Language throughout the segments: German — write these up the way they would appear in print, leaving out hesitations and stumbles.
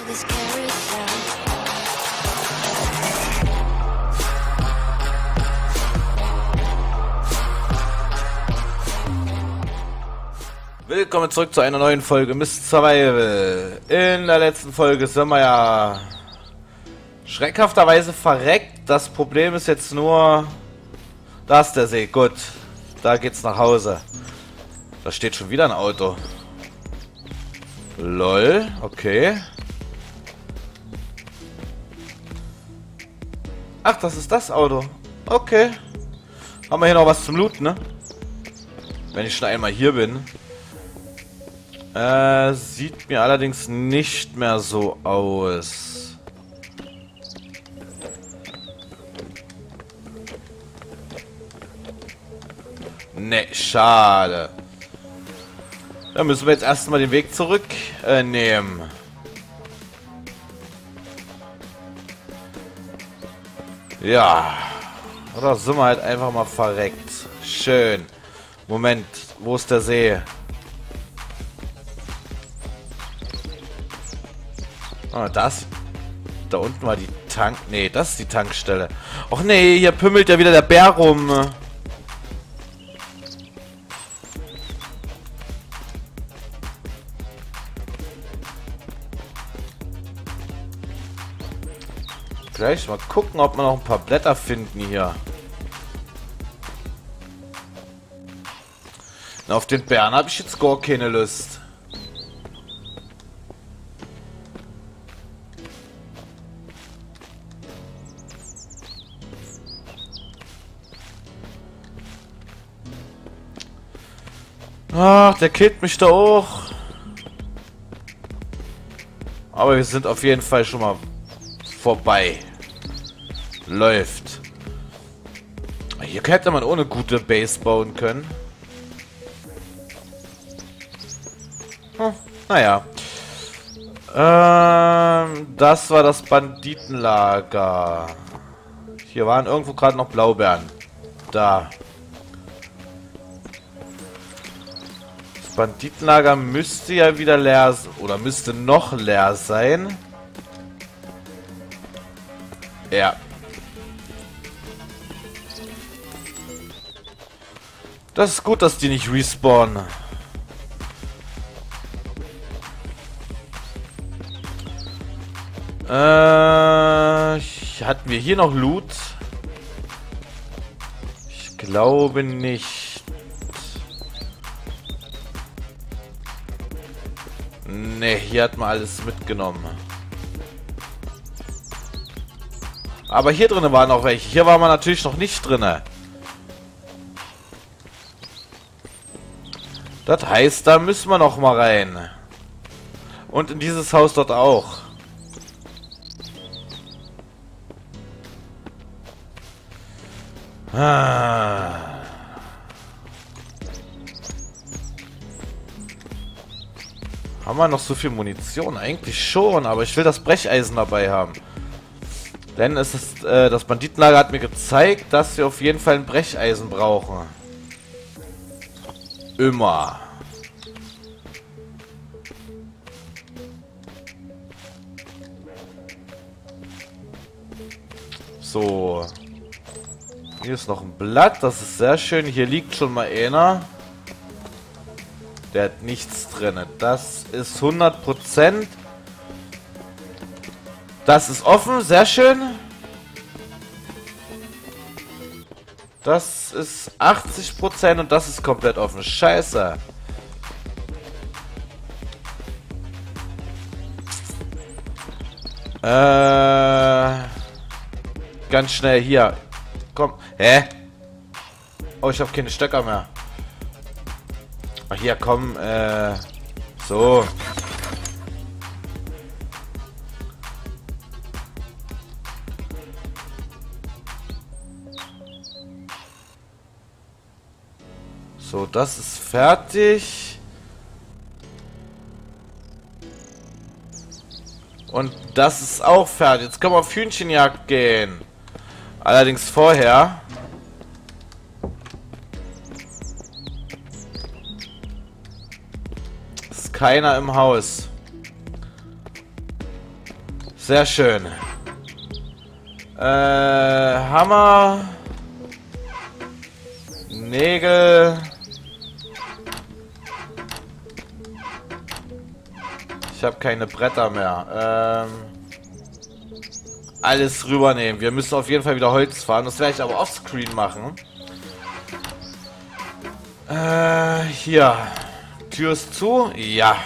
this carousel. Willkommen zurück zu einer neuen Folge Mist Survival. In der letzten Folge sind wir ja schreckhafterweise verreckt. Das Problem ist jetzt nur, da ist der See. Gut, da geht's nach Hause. Da steht schon wieder ein Auto. Lol, okay. Ach, das ist das Auto. Okay. Haben wir hier noch was zum Looten, ne? Wenn ich schon einmal hier bin. Sieht mir allerdings nicht mehr so aus. Ne, schade. Da müssen wir jetzt erstmal den Weg zurück nehmen. Ja. Oder sind wir halt einfach mal verreckt. Schön. Moment, wo ist der See? Ah, das. Da unten war die Tank... Nee, das ist die Tankstelle. Och nee, hier pümmelt ja wieder der Bär rum. Gleich mal gucken, ob wir noch ein paar Blätter finden hier. Na, auf den Bären habe ich jetzt gar keine Lust. Ach, der killt mich da auch. Aber wir sind auf jeden Fall schon mal vorbei. Läuft. Hier hätte man ohne gute Base bauen können. Hm, naja. Das war das Banditenlager. Hier waren irgendwo gerade noch Blaubeeren. Da. Banditenlager müsste ja wieder leer oder müsste noch leer sein. Ja. Das ist gut, dass die nicht respawnen. Hatten wir hier noch Loot? Ich glaube nicht. Ne, hier hat man alles mitgenommen. Aber hier drinnen waren noch welche. Hier war man natürlich noch nicht drinne. Das heißt, da müssen wir noch mal rein. Und in dieses Haus dort auch. Ah. Haben wir noch so viel Munition? Eigentlich schon, aber ich will das Brecheisen dabei haben. Denn es ist, das Banditenlager hat mir gezeigt, dass wir auf jeden Fall ein Brecheisen brauchen. Immer. So. Hier ist noch ein Blatt, das ist sehr schön. Hier liegt schon mal einer. Der hat nichts drin. Das ist 100%. Das ist offen, sehr schön. Das ist 80% und das ist komplett offen. Scheiße. Ganz schnell hier. Komm. Hä? Oh, ich habe keine Stöcker mehr. Ach, hier, komm, so. So, das ist fertig. Und das ist auch fertig. Jetzt können wir auf Hühnchenjagd gehen. Allerdings vorher. Ist keiner im Haus. Sehr schön. Hammer. Nägel. Ich habe keine Bretter mehr. Alles rübernehmen. Wir müssen auf jeden Fall wieder Holz fahren. Das werde ich aber offscreen machen. Hier. Tür ist zu. Ja.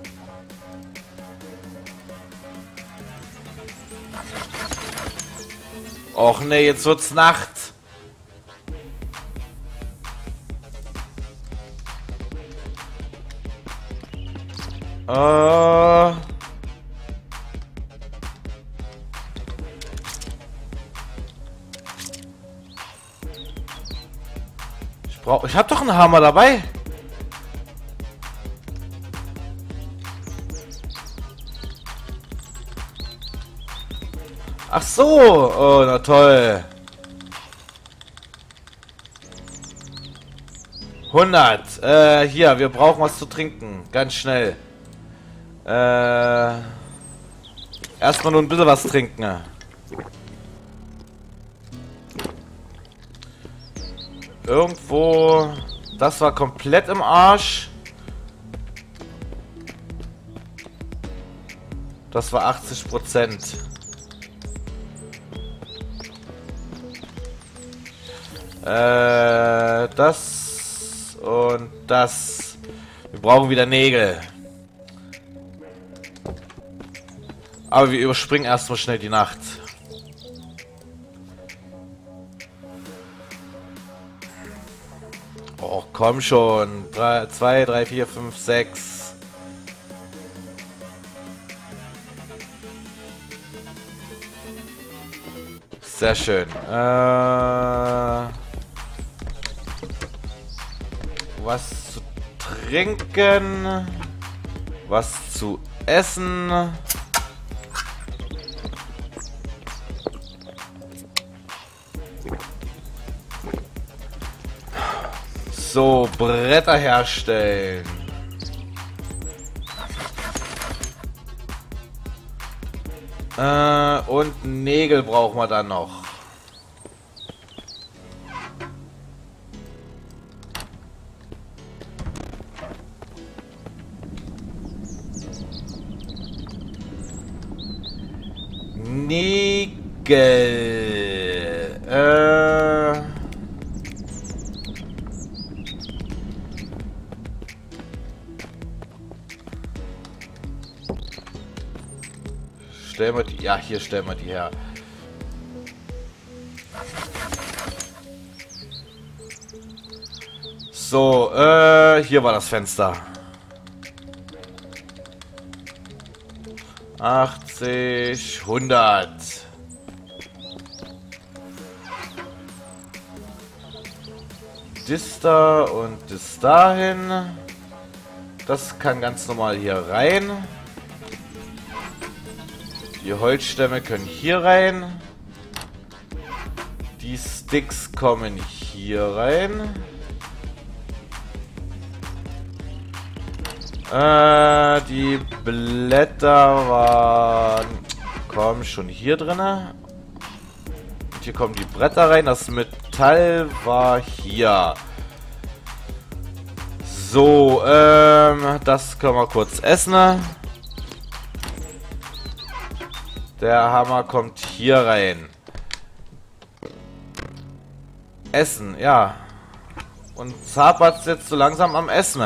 Och ne, jetzt wird's Nacht. Ich hab doch einen Hammer dabei. Ach so. Oh, na toll. 100. Hier, wir brauchen was zu trinken. Ganz schnell. Erstmal nur ein bisschen was trinken. Irgendwo... Das war komplett im Arsch. Das war 80%. Das und das. Wir brauchen wieder Nägel. Aber wir überspringen erstmal schnell die Nacht. Oh, komm schon. 2, 3, 4, 5, 6. Sehr schön. Was zu trinken. Was zu essen. So, Bretter herstellen. Und Nägel brauchen wir dann noch. Nägel. Stellen wir die... Ja, hier stellen wir die her. So, hier war das Fenster. 80, 100. Das da und das dahin. Das kann ganz normal hier rein. Die Holzstämme können hier rein. Die Sticks kommen hier rein. Die Blätter waren... Kommen schon hier drin. Und hier kommen die Bretter rein. Das Metall war hier. So, das können wir kurz essen. Der Hammer kommt hier rein. Essen, ja. Und hapert jetzt so langsam am Essen.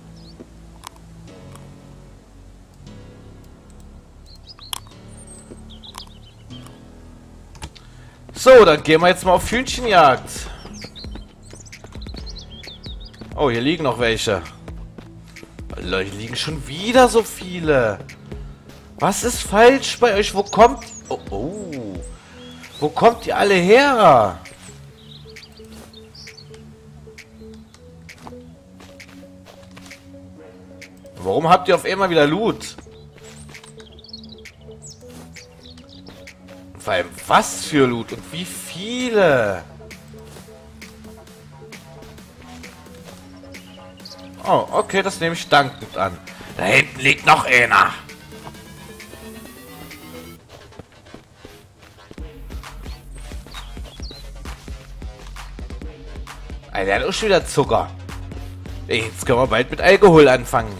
So, dann gehen wir jetzt mal auf Hühnchenjagd. Oh, hier liegen noch welche. Leute, hier liegen schon wieder so viele. Was ist falsch bei euch? Wo kommt... Oh, oh. Wo kommt ihr alle her? Warum habt ihr auf einmal wieder Loot? Vor allem, was für Loot und wie viele? Oh, okay, das nehme ich dankend an. Da hinten liegt noch einer. Alter, der hat auch schon wieder Zucker. Ey, jetzt können wir bald mit Alkohol anfangen.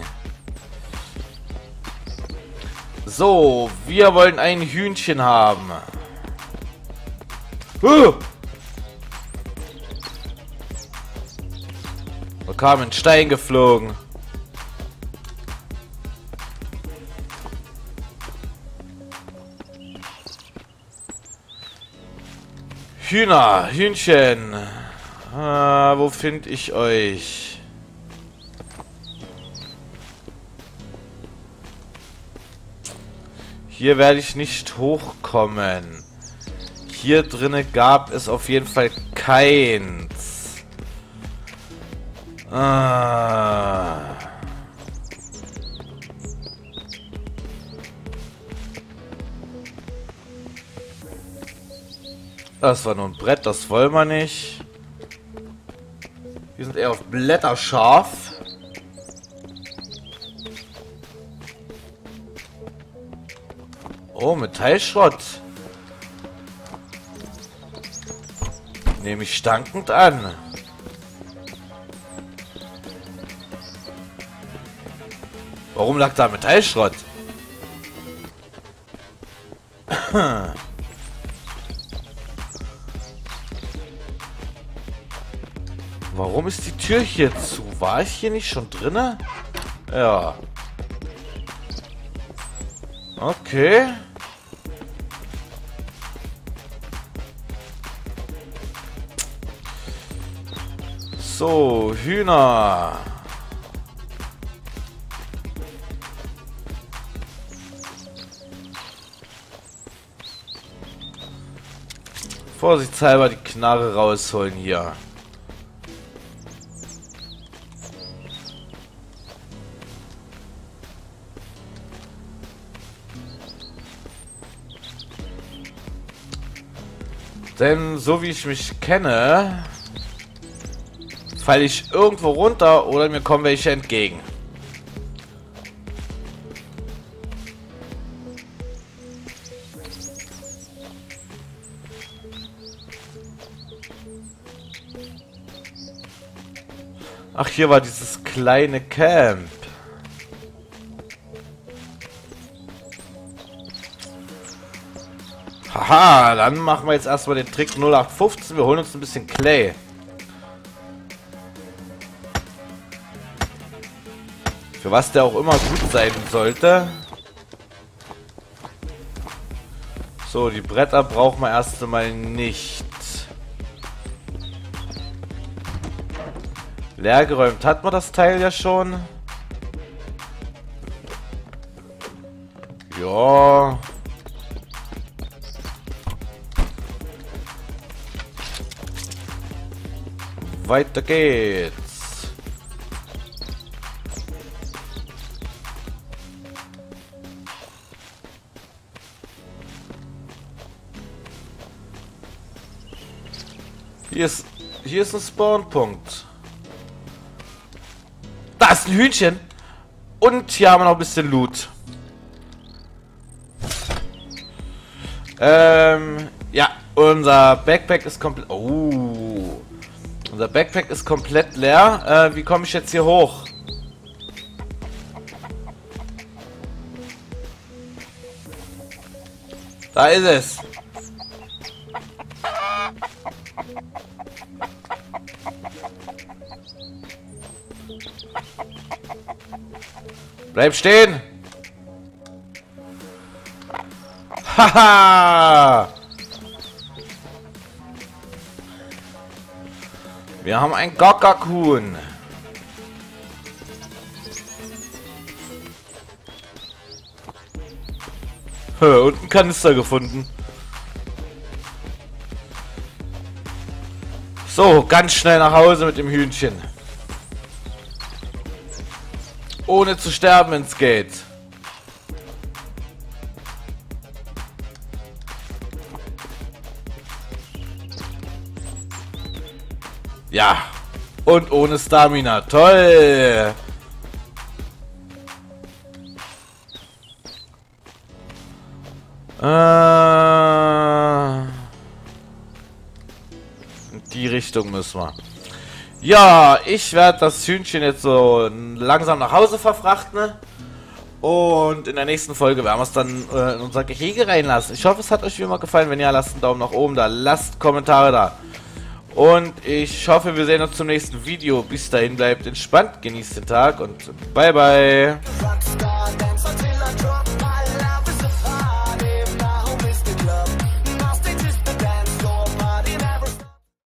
So, wir wollen ein Hühnchen haben. Da kam ein Stein geflogen. Hühnchen. Wo finde ich euch? Hier werde ich nicht hochkommen. Hier drinne gab es auf jeden Fall keins. Das war nur ein Brett, das wollen wir nicht. Wir sind eher auf Blätter scharf. Oh, Metallschrott. Nehme ich dankend an. Warum lag da Metallschrott? Warum ist die Tür hier zu? War ich hier nicht schon drinne? Ja. Okay. So, Hühner. Vorsichtshalber die Knarre rausholen hier. Denn so wie ich mich kenne, falle ich irgendwo runter oder mir kommen welche entgegen. Ach, hier war dieses kleine Camp. Haha, dann machen wir jetzt erstmal den Trick 0815. Wir holen uns ein bisschen Clay. Für was der auch immer gut sein sollte. So, die Bretter brauchen wir erst einmal nicht. Leergeräumt hat man das Teil ja schon. Ja. Weiter geht's. Hier ist ein Spawnpunkt. Da ist ein Hühnchen. Und hier haben wir noch ein bisschen Loot. Ja, unser Backpack ist komplett... Oh. Unser Backpack ist komplett leer. Wie komme ich jetzt hier hoch? Da ist es. Bleib stehen! Haha! Wir haben ein Gokakun. Und einen Kanister gefunden. So, ganz schnell nach Hause mit dem Hühnchen. Ohne zu sterben, wenn's geht. Ja. Und ohne Stamina. Toll. In die Richtung müssen wir. Ja, ich werde das Hühnchen jetzt so langsam nach Hause verfrachten. Und in der nächsten Folge werden wir es dann in unser Gehege reinlassen. Ich hoffe, es hat euch wie immer gefallen. Wenn ja, lasst einen Daumen nach oben da, lasst Kommentare da. Und ich hoffe, wir sehen uns zum nächsten Video. Bis dahin, bleibt entspannt, genießt den Tag und bye bye.